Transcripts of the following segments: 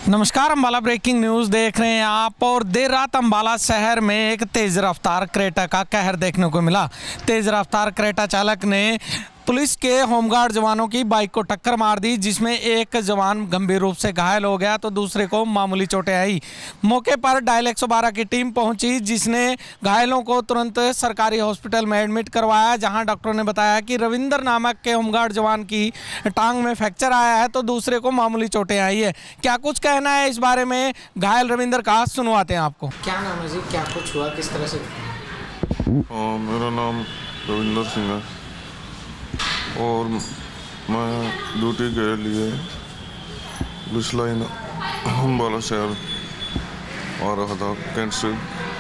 नमस्कार, Ambala breaking news देख रहे हैं आप। और देर रात अम्बाला शहर में एक तेज़ रफ्तार क्रेटा का कहर देखने को मिला। तेज़ रफ्तार क्रेटा चालक ने पुलिस के होमगार्ड जवानों की बाइक को टक्कर मार दी, जिसमें एक जवान गंभीर रूप से घायल हो गया तो दूसरे को मामूली चोटें आई। मौके पर डायल 112 की टीम पहुंची, जिसने घायलों को तुरंत सरकारी हॉस्पिटल में एडमिट करवाया, जहां डॉक्टरों ने बताया कि रविंदर नामक के होमगार्ड जवान की टांग में फ्रैक्चर आया है तो दूसरे को मामूली चोटें आई है। क्या कुछ कहना है इस बारे में घायल रविंदर का, सुनवाते हैं आपको। क्या नाम है जी, क्या कुछ हुआ, किस तरह से? मेरा नाम रविंदर सिंह है और मैं ड्यूटी के लिए पुलिस लाइन अम्बाला शहर आ रहा था कैंट से।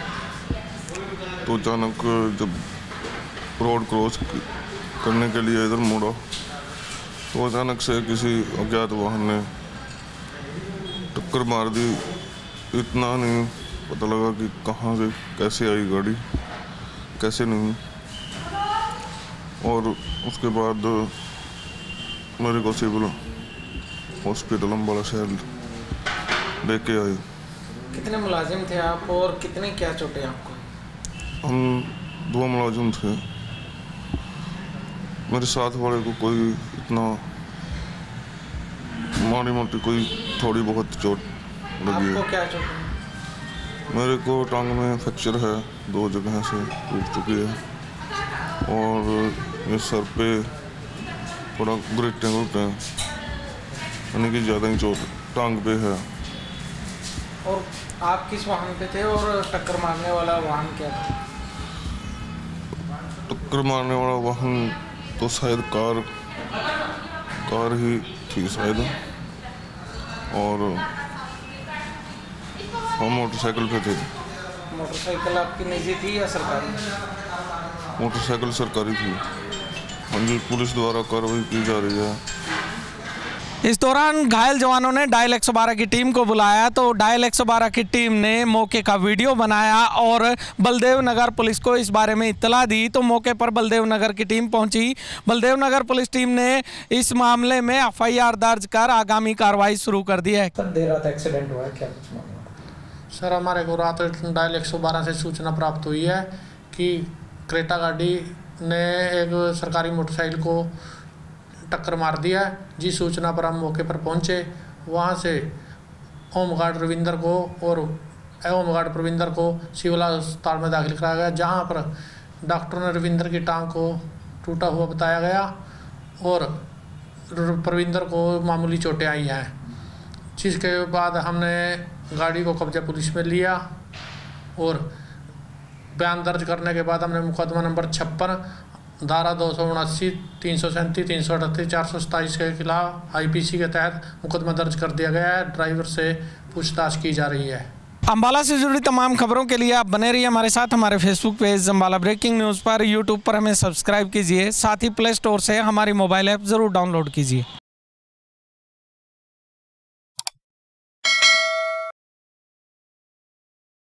तो अचानक जब रोड क्रॉस करने के लिए इधर मुड़ा तो अचानक से किसी अज्ञात वाहन ने टक्कर मार दी। इतना नहीं पता लगा कि कहाँ से कैसे आई गाड़ी, कैसे नहीं। और उसके बाद मेरे को सिविल हॉस्पिटल अम्बाला शहर लेके आए। कितने मुलाजिम थे आप और कितने क्या चोटें आपको? हम 2 मुलाजिम थे। मेरे साथ वाले को कोई इतना माड़ी मोटी कोई थोड़ी बहुत चोट लगी है। आपको क्या चोट? मेरे को टांग में फ्रैक्चर है, 2 जगह से टूट चुकी है और ये सर पे थोड़ा ग्रेटें यानी कि ज़्यादा ही चोट टांग पे है। और आप किस वाहन पे थे और टक्कर मारने वाला वाहन क्या था? टक्कर मारने वाला वाहन तो शायद कार ही थी शायद, और हम मोटरसाइकिल पे थे। मोटरसाइकिल आपकी निजी थी या सरकारी? मोटरसाइकिल सरकारी थी। हाँ जी, पुलिस द्वारा कार्रवाई की जा रही है। इस दौरान घायल जवानों ने डायल 112 की टीम को बुलाया तो डायल 112 की टीम ने मौके का वीडियो बनाया और बलदेव नगर पुलिस को इस बारे में इत्तला दी। तो मौके पर बलदेव नगर की टीम पहुंची। बलदेव नगर पुलिस टीम ने इस मामले में FIR दर्ज कर आगामी कार्रवाई शुरू कर दी है। देर रात एक्सीडेंट हुआ है, क्या कुछ मामला? सर, हमारे को रात डायल 112 से सूचना प्राप्त हुई है कि क्रेटा गाड़ी ने एक सरकारी मोटरसाइकिल को टक्कर मार दिया है। जिस सूचना पर हम मौके पर पहुंचे, वहां से होमगार्ड रविंदर को और होमगार्ड प्रविंदर को सिविल अस्पताल में दाखिल कराया गया, जहां पर डॉक्टर ने रविंदर की टांग को टूटा हुआ बताया गया और प्रविंदर को मामूली चोटें आई हैं। जिसके बाद हमने गाड़ी को कब्जा पुलिस में लिया और बयान दर्ज करने के बाद हमने मुकदमा नंबर 56 धारा 279, 337, 338, 427 के खिलाफ IPC के तहत मुकदमा दर्ज कर दिया गया है। ड्राइवर से पूछताछ की जा रही है। अम्बाला से जुड़ी तमाम खबरों के लिए आप बने रहिए हमारे साथ। हमारे Facebook page Ambala breaking news पर, यूट्यूब पर हमें सब्सक्राइब कीजिए। साथ ही प्ले स्टोर से हमारी मोबाइल ऐप ज़रूर डाउनलोड कीजिए।